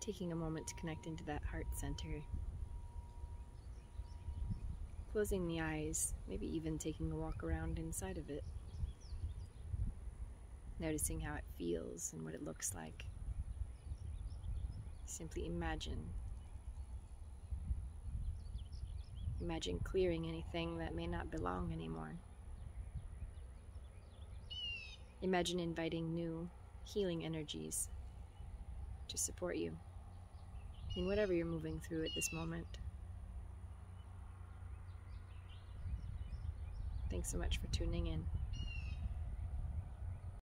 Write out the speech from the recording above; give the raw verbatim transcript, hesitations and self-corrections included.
taking a moment to connect into that heart center. Closing the eyes, maybe even taking a walk around inside of it. Noticing how it feels and what it looks like. Simply imagine. Imagine clearing anything that may not belong anymore. Imagine inviting new, healing energies to support you in whatever you're moving through at this moment. Thanks so much for tuning in.